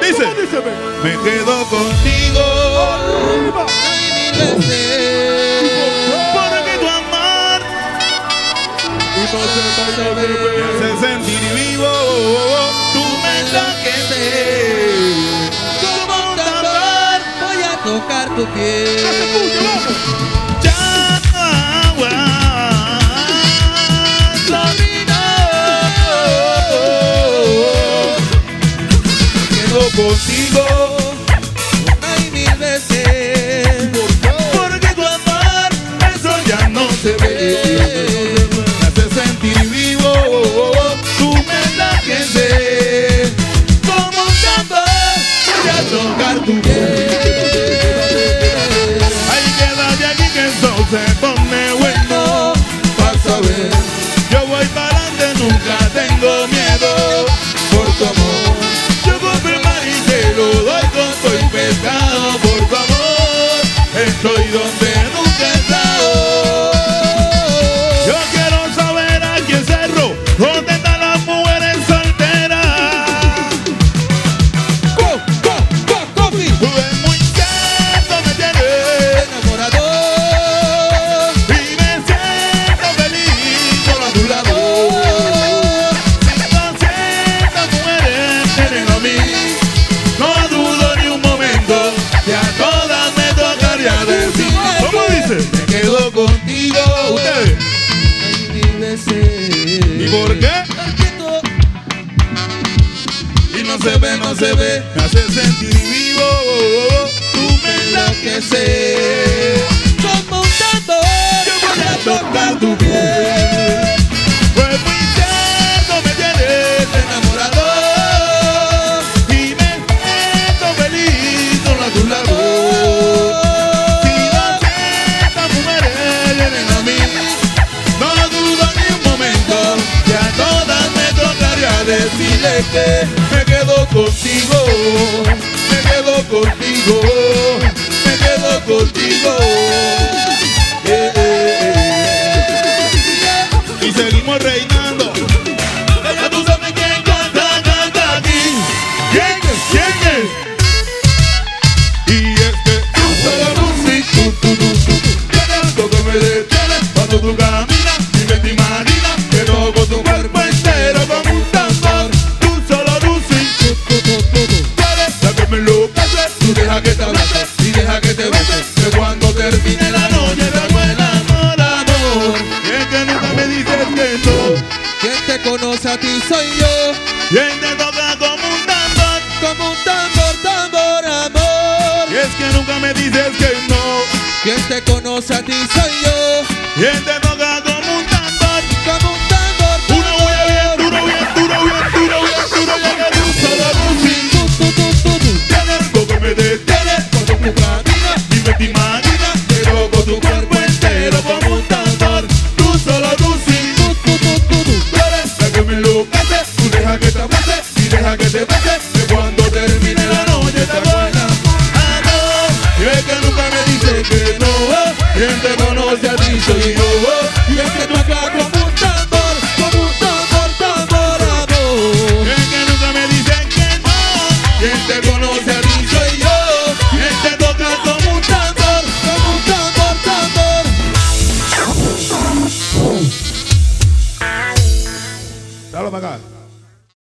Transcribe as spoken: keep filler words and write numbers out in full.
Dice, dice me quedo contigo. Arriba. Porque tu amor Y no se me ve. hace sentir vivo. Tú me enloqueces. Como un tambor voy a tocar tu piel. ¡No se escucha, vamos! ya agua. Quedo contigo Una y mil veces. porque tu amor eso ya no se ve. Me hace sentir vivo. Tú me enloqueces. Como un tambor voy a tocar tu piel. Ay, quédate aquí que eso se pone bueno. Vas a ver, yo voy para adelante, nunca tengo miedo. Por tu amor, yo compro el mar y te lo doy con todo el pescado. Por tu amor, estoy donde nunca he estado. Yo quiero saber aquí en Cerro, ¿dónde están las mujeres solteras? Go, go, go, coffee. Tú eres muy cierto, me tienes Enamorador. y me siento feliz con a tu lado. doscientas mujeres tienen a mí, no dudo ni un momento que a todas me tocaría decir. ¿Cómo dice? Me quedo contigo. Ustedes. Una y mil veces. ¿Y por qué? Porque tú- Y no se ve, no se ve, me hace sentir vivo. Tú me enloqueces. Como un tambor, Yo voy a tocar tu piel. Pues muy cierto me tienes enamorador. y me siento feliz con a tu lado. Si doscientas mujeres vienen a mí, no dudo ni un momento que a todas me tocaría decirle que me quedo contigo, me quedo contigo, me quedo contigo. Eh, eh, eh. Y seguimos reinando. Ya tú sabes quién canta, canta aquí. ¿Quién es? ¿Quién es? Y es que tú solo luces, tú, tú, tú, tú. Tienes algo que me detiene cuando tú caminas y me te imaginas que toco tu cuerpo entero como un tambor. Tú solo luces, tú, tú, tú, tú, tú. Tú eres la que me enloquece. Tú deja que te abrace y deja que te bese. Que cuando termine la noche te hago el amor, amor. Y es que nunca me dices que no. Quien te conoce a ti soy yo. ¿Quién te toca como un tambor? Como un tambor, tambor, amor. Y es que nunca me dices que no. Quien te conoce a ti soy yo. ¿Quién te toca como un tambor? Como un tambor, Uno huele bien duro, bien duro, bien duro, bien duro. Ya que tú solo luces. tú, tú, tú, tú, tú. Tienes algo que me detiene cuando tú caminas y me te imaginas que toco tu cuerpo entero como un tambor. Tú solo luces. Tú, tú, tú, tú, tú. Tú eres la que me enloquece. Tú deja que te abrace y deja que te bese. Que cuando termine la noche te hago el amor. Y es que nunca me dices que no. ¿Quién te conoce a ti soy